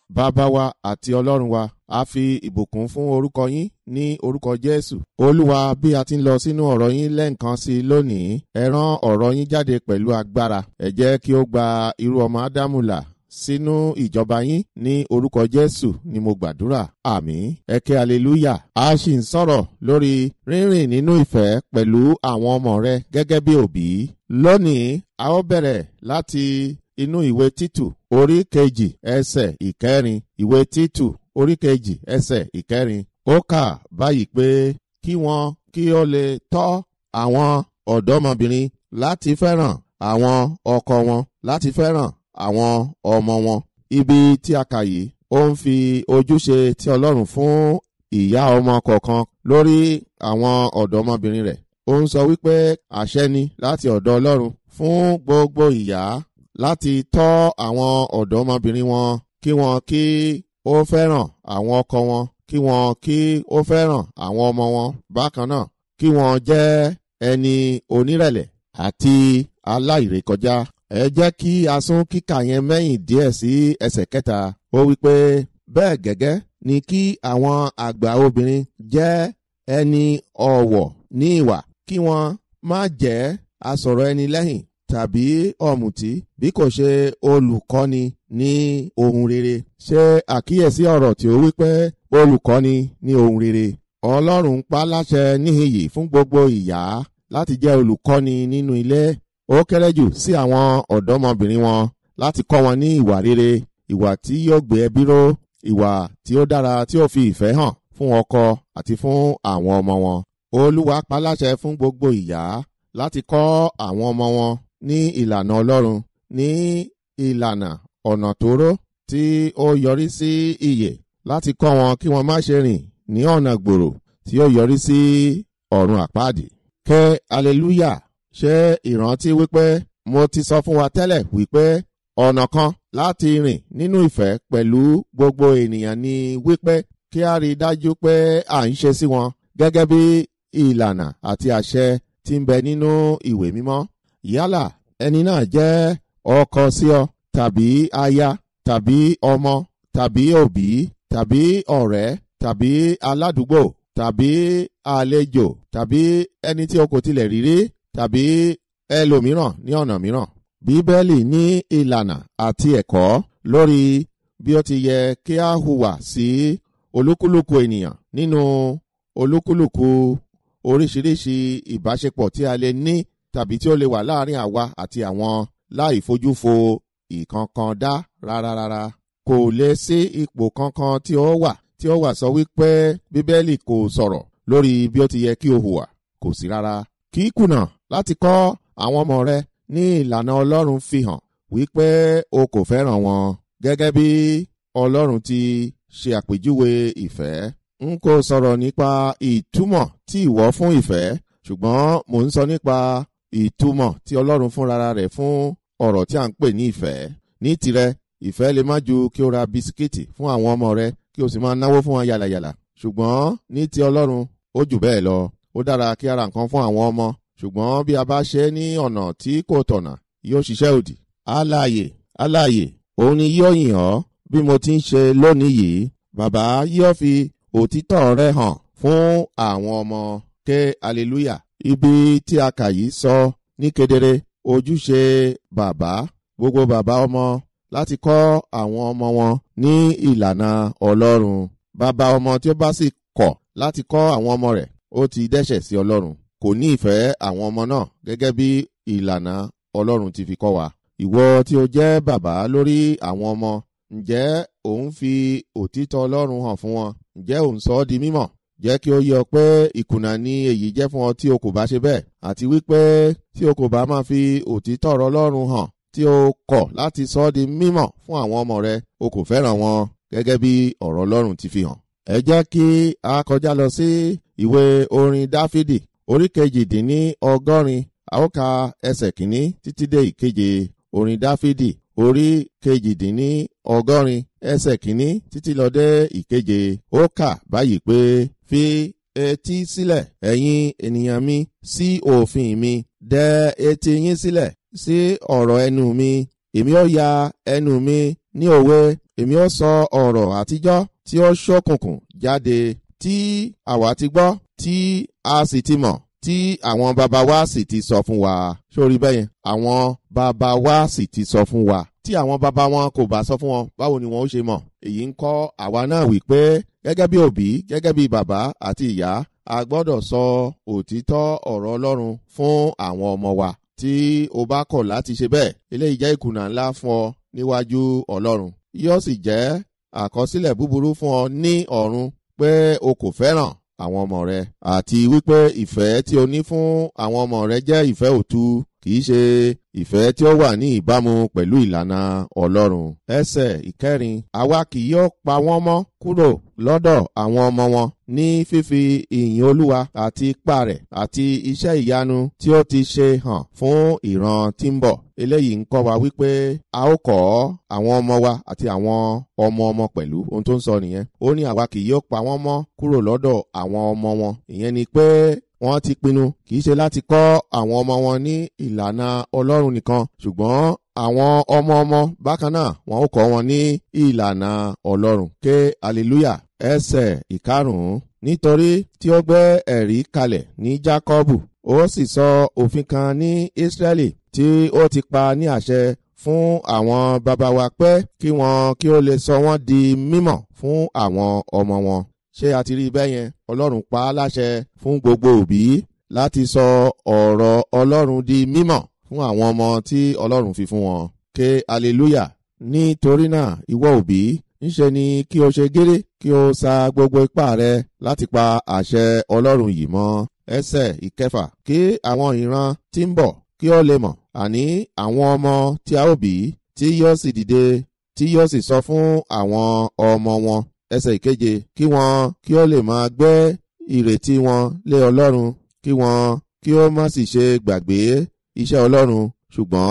Bàbá wa àti Ọlọ́run wa, a fi ìbùkún fún orúkọ yín ní orúkọ Jésù. Olúwa, bí a ti ń lọ sínú ọ̀rọ̀ yín lẹ́ǹkan sí lónìí, ẹ rán ọ̀rọ̀ yín jáde pẹ̀lú agbára. Ẹ jẹ́ kí ó gba irú ọmọ Ádámù là sínú ìjọba yín ní orúkọ Jésù ni mo gbàdúrà. Àmín. Ẹ ké hallelujah. A sì ń sọ̀rọ̀ lórí rínrìn nínú ìfẹ́ pẹ̀lú àwọn ọmọ rẹ gẹ́gẹ́ bí òbí. Lónìí, a ó bẹ̀rẹ̀ láti inú ìwé Títù orí 2 ẹsẹ̀ 4. Ìwé Títù orí 2 ẹsẹ̀ 4. Ó kà báyìí pé kí ó lè tọ́ àwọn ọ̀dọ́mọbìnrin láti fẹ́ràn àwọn ọkọ wọn, láti fẹ́ràn àwọn ọmọ wọn. Ibi tí a kà yìí ó ń fi ojúṣe tí Ọlọ́run fún ìyá ọmọ kọ̀ọ̀kan lórí àwọn ọ̀dọ́mọbìnrin rẹ̀. Ó ń sọ wípé àṣẹ ni láti ọ̀dọ̀ Ọlọ́run fún gbogbo ìyá láti tọ́ àwọn ọ̀dọ́mọbìnrin wọn kí ó fẹ́ràn àwọn ọkọ wọn, kí ó fẹ́ràn àwọn ọmọ wọn. Bákan náà, kí wọ́n jẹ́ ẹni onírẹ̀lẹ̀ àti aláìrékọjá. Ẹ jẹ́ kí a sún kíkà yẹn mẹ́yìn díẹ̀ sí ẹsẹ̀ 3. Ó wípé bẹ́ẹ̀ gẹ́gẹ́ ni kí àwọn àgbà obìnrin jẹ́ ẹni ọ̀wọ̀ ní ìwà, kí wọ́n má jẹ́ asọ̀rọ̀ ẹni lẹ́yìn tàbí ọ̀mùtí, bí kò ṣe olùkọ́ni ní ohun rere. Ṣe àkíyèsí ọ̀rọ̀ tí ó wípé olùkọ́ni ní ohun rere. Ọlọ́run pa láṣẹ níhìnyí fún gbogbo ìyá láti jẹ́ olùkọ́ni nínú ilé. Ó kéré jù sí àwọn ọ̀dọ́mọbìnrin wọn láti kọ́ wọn ní ìwà rere, ìwà tí yóò gbé ẹbí ró, ìwà tí ó dára tí ó fi ìfẹ́ hàn fún ọkọ àti fún àwọn ọmọ wọn. Olúwa pa láṣẹ fún gbogbo ìyá láti kọ́ àwọn ọmọ wọn ní ìlànà Ọlọ́run, ní ìlànà ọ̀nà tóóró tí ó yọrí sí ìyè, láti kọ́ wọn kí wọ́n má ṣe rìn ní ọ̀nà gbòòrò tí ó yọrí sí ọ̀run àpáàdì. Ké hallelujah. Ṣé ìrántí wípé mo ti sọ fún wa tẹ́lẹ̀ wípé ọ̀nà kan láti rìn nínú ìfẹ́ pẹ̀lú gbogbo ènìyàn ni wípé kí a rí dájú pé à ń ṣe sí wọn gẹ́gẹ́ bí ìlànà àti àṣẹ tí ń bẹ nínú ìwé mímọ́. Yálà ẹni náà jẹ́ ọkọ sí ọ, tàbí aya, tàbí ọmọ, tàbí òbí, tàbí ọ̀rẹ́, tàbí aládùúgbò, tàbí àlejò, tàbí ẹni tí o kò tilẹ̀ rí rí, tàbí ẹlòmíràn ní ọ̀nà mìíràn. Bíbélì ní ìlànà àti ẹ̀kọ́ lórí bí ó ti yẹ kí a hùwà sí olúkúlùkù ènìyàn nínú olúkúlùkù oríṣiríṣi ìbáṣepọ̀ tí a lè ní tàbí tí ó lè wà láàrin àwa àti àwọn láì fojú fo ìkankan dá rárá. Kò lè sí ipò kankan tí ó wà sọ wípé Bíbélì kò sọ̀rọ̀ lórí bí ó ti yẹ kí o hùwà. Kò sí rárá. Kì í kùnà láti kọ́ àwọn ọmọ rẹ ní ìlànà Ọlọ́run fi hàn wípé o kò fẹ́ràn wọn gẹ́gẹ́ bí Ọlọ́run ti ṣe àpèjúwe ìfẹ́. N kò sọ̀rọ̀ nípa ìtumọ̀ tí ìwọ fún ìfẹ́, ṣùgbọ́n mò ń sọ nípa ìtumọ̀ tí Ọlọ́run fúnra rẹ̀ fún ọ̀rọ̀ tí a ń pè ní ìfẹ́. Ní tirẹ̀, ìfẹ́ lè má ju kí o ra bisikíìtì fún àwọn ọmọ rẹ kí o sì máa náwó fún wọn yàlàyàlà. Ṣùgbọ́n ní ti Ọlọ́run, ó jù bẹ́ẹ̀ lọ. Ó dára kí a ra nǹkan fún àwọn ọmọ, ṣùgbọ́n bí a bá ṣe ní ọ̀nà tí kò tọ̀nà, yóò ṣiṣẹ́ òdì. Alààyè, òun ni yóò yìn ọ́ bí mo ti ń ṣe lónìí yìí. Bàbá yóò fi òtítọ́ rẹ̀ hàn fún àwọn ọmọ. Ké hallelujah. Ibi tí a kà yìí sọ ní kedere ojúṣe bàbá, gbogbo bàbá ọmọ láti kọ́ àwọn ọmọ wọn ní ìlànà Ọlọ́run. Bàbá ọmọ tí ó bá sì kọ̀ láti kọ́ àwọn ọmọ rẹ̀, ó ti dẹ́ṣẹ̀ sí Ọlọ́run. Kò ní ìfẹ́ àwọn ọmọ náà gẹ́gẹ́ bí ìlànà Ọlọ́run ti fi kọ́ wa. Ìwọ tí o jẹ́ bàbá lórí àwọn ọmọ, ǹjẹ́ ò ń fi òtítọ́ Ọlọ́run hàn fún wọn? Ǹjẹ́ ò ń sọ ọ́ di mímọ̀? Jẹ́ kí ó yé ọ pé ìkùnà ni èyí jẹ́ fún ọ tí o kò bá ṣe bẹ́ẹ̀, àti wípé tí o kò bá máa fi òtítọ́ ọ̀rọ̀ Ọlọ́run hàn, tí o kọ̀ láti sọ ọ́ di mímọ̀ fún àwọn ọmọ rẹ, o kò fẹ́ràn wọn gẹ́gẹ́ bí ọ̀rọ̀ Ọlọ́run ti fi hàn. Ẹ jẹ́ kí a kọjá lọ sí ìwé orin Dáfídì orí 180. A ó ka ẹsẹ̀ 1 títí dé 7. Orin Dáfídì orí 180 ẹsẹ̀ 1 títí lọ dé 7. Ó kà báyìí pé, fi etí sílẹ̀ ẹ̀yin ènìyàn mi sí òfin mi, dẹ etí yín sílẹ̀ sí ọ̀rọ̀ ẹnu mi. Èmi ó ya ẹnu mi ní òwe, èmi ó sọ ọ̀rọ̀ àtijọ́ tí ó ṣókùnkùn jáde, tí àwa ti gbọ́, tí a sì ti mọ̀, tí àwọn baba wa sì ti sọ fún wa. Sórí bẹ́yẹn, àwọn baba wa sì ti sọ fún wa. Tí àwọn baba wọn kò bá sọ fún wọn, báwo ni wọn ó ṣe mọ̀? Èyí ń kọ́ àwa náà wípé gẹ́gẹ́ bí òbí, gẹ́gẹ́ bí bàbá àti ìyá, a gbọ́dọ̀ sọ òtítọ́ ọ̀rọ̀ Ọlọ́run fún àwọn ọmọ wa. Tí o bá kọ̀ láti ṣe bẹ́ẹ̀, eléyìí jẹ́ ìkùnà ńlá fún ọ níwájú Ọlọ́run. Yóò sì jẹ́ àkọsílẹ̀ búburú fún ọ ní ọ̀run pé o kò fẹ́ràn àwọn ọmọ rẹ, àti wípé ìfẹ́ tí o ní fún àwọn ọmọ rẹ jẹ́ ìfẹ́ òtú, kìí ṣe ìfẹ́ tí ó wà ní ìbámu pẹ̀lú ìlànà Ọlọ́run. Ẹsẹ̀ ìkẹrin, àwa kì yóò pa wọ́n mọ́ kúrò lọ́dọ̀ àwọn ọmọ wọn ní fífi ìyìn Olúwa àti ipá rẹ̀ àti iṣẹ́ ìyanu tí ó ti ṣe hàn fún ìran tí ń bọ̀. Eléyìí ń kọ́ wa wípé a ó kọ́ àwọn ọmọ wa àti àwọn ọmọ ọmọ pẹ̀lú. Ohun tó ń sọ nìyẹn. Ó ní àwa kì yóò pa wọ́n mọ́ kúrò lọ́dọ̀ àwọn ọmọ wọn. Ìyẹn ni pé wọ́n ti pinnu kìí ṣe láti kọ́ àwọn ọmọ wọn ní ìlànà Ọlọ́run nìkan, ṣùgbọ́n àwọn ọmọ ọmọ bákan náà wọn ó kọ́ wọn ní ìlànà Ọlọ́run. Ké hallelujah. Ẹsẹ̀ ìkarùn-ún, nítorí tí ó gbé ẹ̀rí kalẹ̀ ní Jákọ́bù, ó sì sọ òfin kan ní Ísírẹ́lì tí ó ti pa ní àṣẹ fún àwọn baba wa pé kí ó lè sọ wọ́n di mímọ̀ fún àwọn ọmọ wọn. Ṣé a ti rí bẹ́yẹn? Ọlọ́run pa á láṣẹ fún gbogbo òbí láti sọ ọ̀rọ̀ Ọlọ́run di mímọ̀ fún àwọn ọmọ tí Ọlọ́run fi fún wọn. Ké hallelujah. Nítorí náà, ìwọ òbí, ńṣe ni kí o ṣe géré, kí o sa gbogbo ipá rẹ láti pa àṣẹ Ọlọ́run yìí mọ́. Ẹsẹ̀ ìkẹfà, kí àwọn ìran tí ń bọ̀ kí ó lè mọ̀, àní àwọn ọmọ tí a ó bí, tí yóò sì dìde, tí yóò sì sọ fún àwọn ọmọ wọn. Ẹsẹ̀ ìkeje, kí ó lè máa gbé ìrètí wọn lé Ọlọ́run, kí ó má sì ṣe gbàgbé iṣẹ́ Ọlọ́run, ṣùgbọ́n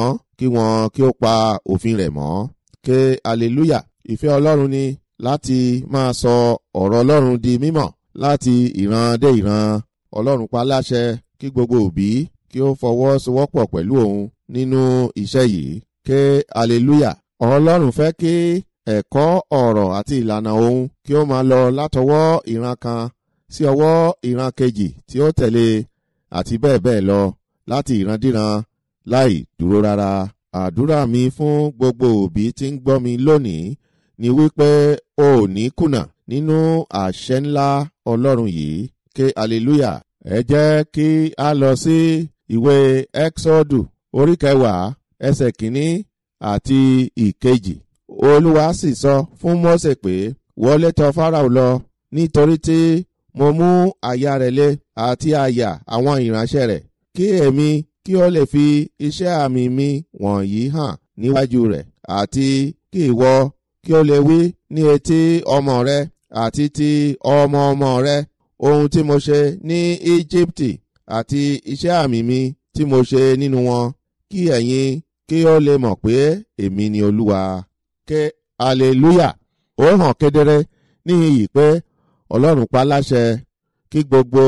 kí ó pa òfin rẹ̀ mọ́. Ké hallelujah. Ìfẹ́ Ọlọ́run ni láti máa sọ ọ̀rọ̀ Ọlọ́run di mímọ̀ láti ìran dé ìran. Ọlọ́run pa láṣẹ kí gbogbo òbí kí ó fọwọ́sowọ́pọ̀ pẹ̀lú òun nínú iṣẹ́ yìí. Ké hallelujah. Ọlọ́run fẹ́ kí ẹ̀kọ́ ọ̀rọ̀ àti ìlànà òun kí ó máa lọ látọwọ́ ìran kan sí ọwọ́ ìran kejì tí ó tẹ̀lé, àti bẹ́ẹ̀ bẹ́ẹ̀ lọ láti ìrandíran láì dúró rárá. Àdúrà mi fún gbogbo òbí tí ń gbọ́ mi lónìí ni wípé o ò ní kùnà nínú àṣẹ ńlá Ọlọ́run yìí. Ké hallelujah. Ẹ jẹ́ kí a lọ sí ìwé Ẹ́kṣọ́dù orí 10 ẹsẹ̀ 1 àti 2. Olúwa sì sọ fún Mósè pé, wọlé tọ̀ Fáráò lọ, nítorí tí mo mú àyà rẹ̀ le àti àyà àwọn ìránṣẹ́ rẹ̀, kí èmi kí ó lè fi iṣẹ́ àmì mi wọ̀nyí hàn níwájú rẹ̀, àti kí ìwọ kí ó lè wí ní etí ọmọ rẹ àti ti ọmọ ọmọ rẹ ohun tí mo ṣe ní Íjíbítì àti iṣẹ́ àmì mi tí mo ṣe nínú wọn, kí ẹ̀yin kí ó lè mọ̀ pé èmi ni Olúwa. Ké hallelujah. Ó hàn kedere níhìn yìí pé Ọlọ́run pa láṣẹ kí gbogbo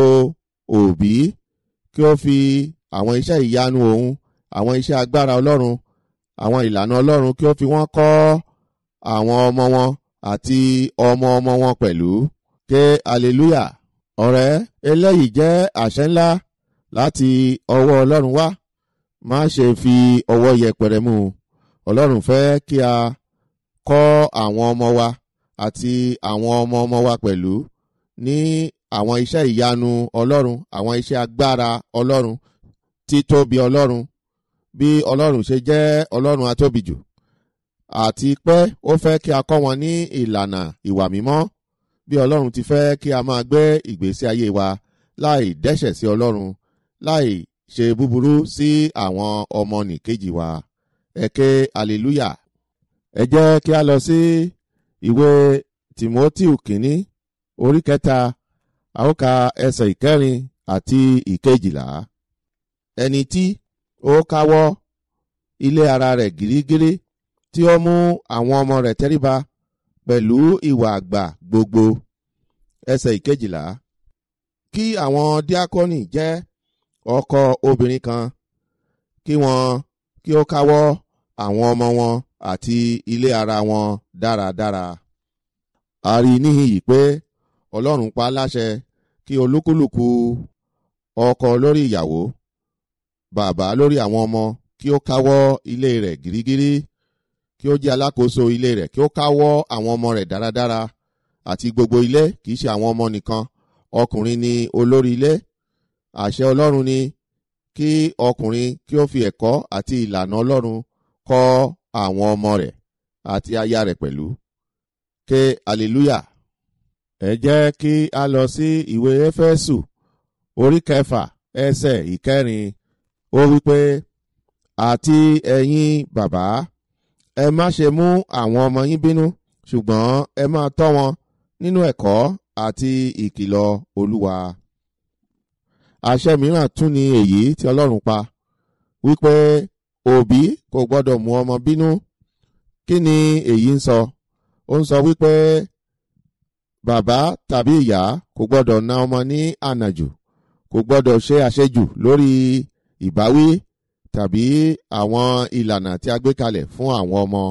òbí kí ó fi àwọn iṣẹ́ ìyanu òun, àwọn iṣẹ́ agbára Ọlọ́run, àwọn ìlànà Ọlọ́run kí ó fi wọ́n kọ́ àwọn ọmọ wọn àti ọmọ ọmọ wọn pẹ̀lú. Ké hallelujah. Ọ̀rẹ́, eléyìí jẹ́ àṣẹ ńlá láti ọwọ́ Ọlọ́run wá. Má ṣe fi ọwọ́ yẹpẹrẹ mú. Ọlọ́run fẹ́ kí a kọ́ àwọn ọmọ wa àti àwọn ọmọ ọmọ wa pẹ̀lú ní àwọn iṣẹ́ ìyanu Ọlọ́run, àwọn iṣẹ́ agbára Ọlọ́run, títóbi Ọlọ́run, bí Ọlọ́run ṣe jẹ́ Ọlọ́run atóbijù, àti pé ó fẹ́ kí a kọ́ wọn ní ìlànà ìwà mímọ́, bí Ọlọ́run ti fẹ́ kí a máa gbé ìgbésí ayé wa láì dẹ́ṣẹ̀ sí Ọlọ́run, láì ṣe búburú sí àwọn ọmọ nìkejì wa. Ẹ ké hallelujah. Ẹ jẹ́ kí a lọ sí ìwé Tímótíù kìíní orí 3, a ó ka ẹsẹ̀ 4 àti 12. Ẹni tí ó káwọ́ ilé ara rẹ̀ gírígírí, tí ó mú àwọn ọmọ rẹ̀ tẹríba pẹ̀lú ìwà àgbà gbogbo. Ẹsẹ̀ 12. Kí àwọn díákọ́nì jẹ́ ọkọ obìnrin kan, kí ó káwọ́ àwọn ọmọ wọn àti ilé ara wọn dáradára. A rí níhìn yìí pé Ọlọ́run pa láṣẹ kí olúkúlùkù ọkọ lórí ìyàwó, bàbá lórí àwọn ọmọ kí ó káwọ́ ilé rẹ̀ gírígírí, kí ó jẹ́ alákòóso ilé rẹ̀, kí ó káwọ́ àwọn ọmọ rẹ̀ dáradára àti gbogbo ilé, kìí ṣe àwọn ọmọ nìkan. Ọkùnrin ni olórí ilé. Àṣẹ Ọlọ́run ni kí ọkùnrin kí ó fi ẹ̀kọ́ àti ìlànà Ọlọ́run kọ́ àwọn ọmọ rẹ̀ àti aya rẹ̀ pẹ̀lú. Ké hallelujah. Ẹ jẹ́ kí a lọ sí ìwé Éfésù orí 6 ẹsẹ̀ 4. Ó wí pé, àti ẹ̀yin bàbá, ẹ má ṣe mú àwọn ọmọ yín bínú, ṣùgbọ́n ẹ máa tọ́ wọn nínú ẹ̀kọ́ àti ìkìlọ̀ Olúwa. Àṣẹ mìíràn tún ni èyí tí Ọlọ́run pa, wípé òbí kò gbọ́dọ̀ mú ọmọ bínú. Kí ni èyí ń sọ? Ó ń sọ wípé bàbá tàbí ìyá kò gbọ́dọ̀ na ọmọ ní ànàjù, kò gbọ́dọ̀ ṣe àṣejù lórí ìbáwí tàbí àwọn ìlànà tí a gbé kalẹ̀ fún àwọn ọmọ.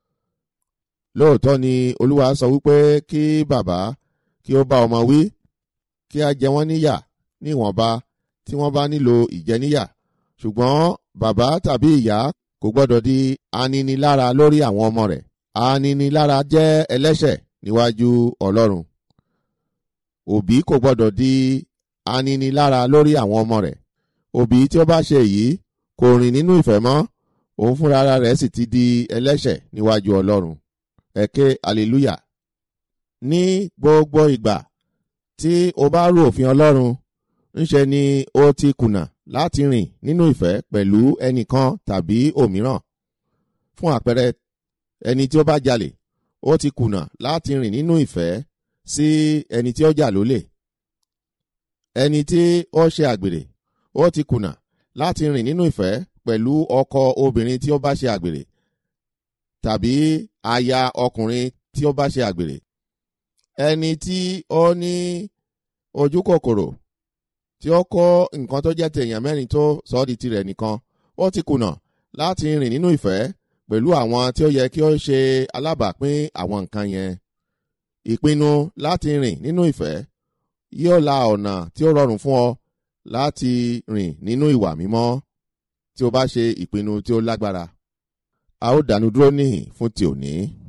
Lóòótọ́ ni Olúwa sọ wípé kí bàbá kí ó bá ọmọ wí, kí a jẹ wọ́n níyà níwọ̀nba tí wọ́n bá nílò ìjẹníyà, ṣùgbọ́n bàbá tàbí ìyá kò gbọ́dọ̀ di aninilára lórí àwọn ọmọ rẹ̀. Aninilára jẹ́ ẹlẹ́ṣẹ̀ níwájú Ọlọ́run. Òbí kò gbọ́dọ̀ di aninilára lórí àwọn ọmọ rẹ̀. Òbí tí ó bá ṣe èyí kò rìn nínú ìfẹ́ mọ́, òun fúnra rẹ̀ sì ti di ẹlẹ́ṣẹ̀ níwájú Ọlọ́run. Ẹ ké hallelujah. Ní gbogbo ìgbà tí o bá rú òfin Ọlọ́run, ńṣe ni o ti kùnà láti rìn nínú ìfẹ́ pẹ̀lú ẹnìkan tàbí òmíràn. Fún àpẹẹrẹ, ẹni tí ó bá jalè, ó ti kùnà láti rìn nínú ìfẹ́ sí ẹni tí ó jà lólè. Ẹni tí ó ṣe àgbèrè, ó ti kùnà láti rìn nínú ìfẹ́ pẹ̀lú ọkọ obìnrin tí ó bá ṣe àgbèrè tàbí aya ọkùnrin tí ó bá ṣe àgbèrè. Ẹni tí ó ní ojú kòkòrò tí ó kó nǹkan tó jẹ́ tèèyàn mẹ́rin tó sọ di tirẹ̀ nìkan, ó ti kùnà láti rìn nínú ìfẹ́ pẹ̀lú àwọn tí ó yẹ kí ó ṣe alábàápín àwọn nǹkan yẹn. Ìpinnu láti rìn nínú ìfẹ́ yóò la ọ̀nà tí ó rọrùn fún ọ láti rìn nínú ìwà mímọ́ tí o bá ṣe ìpinnu tí ó lágbára. A ó dánu dúró níhìn fún ti òní.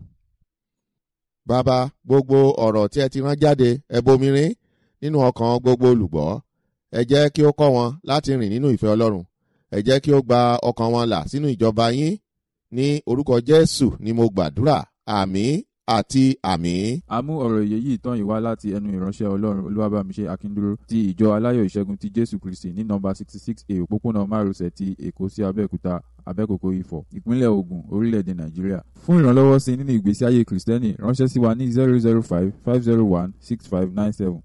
Bàbá, gbogbo ọ̀rọ̀ tí ẹ ti rán jáde, ẹ bomirin nínú ọkàn gbogbo olùgbọ́. Ẹ jẹ́ kí ó kọ́ wọn láti rìn nínú ìfẹ́ Ọlọ́run. Ẹ jẹ́ kí ó gba ọkàn wọn là sínú ìjọba yín. Ní orúkọ Jésù ni mo gbàdúrà. Àmín àti àmín. A mú ọ̀rọ̀ ìyè yìí tán yìí wá láti ẹnu ìránṣẹ́ Ọlọ́run Olúwabàmíṣe Akíndúró ti ìjọ Aláyọ̀ Ìṣẹ́gun ti Jésù Kristi ní nọ́mbà 66A òpópónà márosẹ̀ ti Èkó sí Abẹ́òkúta, Abẹ́kòkó Ifọ̀, ìpínlẹ̀ Ògùn, orílẹ̀-èdè Nàìjíríà. Fún ìrànlọ́wọ́ sí nínú ìgbésí ayé Kristẹni, ránṣẹ́ sí wa ní 005-501-6597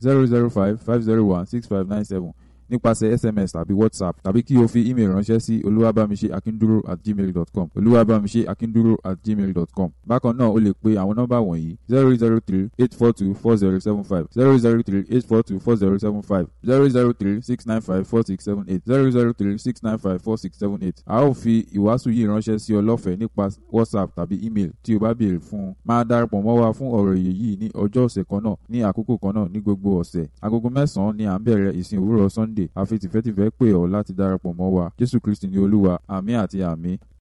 005-501-6597 nípasẹ̀ SMS tàbí WhatsApp, tàbí kí o fi email ránṣẹ́ sí oluwabamiseakinduro@gmail.com oluwabamiseakinduro@gmail.com. Bákan náà o lè pe àwọn nọ́mbà wọ̀nyí 003-842-4075 003-842-4075 003-695-4678 003-695-4678. A ó fi ìwàásù yìí ránṣẹ́ sí ọ lọ́fẹ̀ẹ́ nípa WhatsApp tàbí email tí o bá béèrè fún un. Máa darapọ̀ mọ́ wa fún ọ̀rọ̀ ìyè yìí ní ọjọ́ ọ̀sẹ̀ kan náà ní àkókò kan náà ní gbogbo ọ̀sẹ̀. Agogo 9 ni à ń bẹ̀rẹ̀ ìsìn òwúrọ̀ Sunday. A fi tìfẹ́tìfẹ́ pè ọ́ láti darapọ̀ mọ́ wa. Jésù Kristi ni Olúwa. Àmín àti àmín.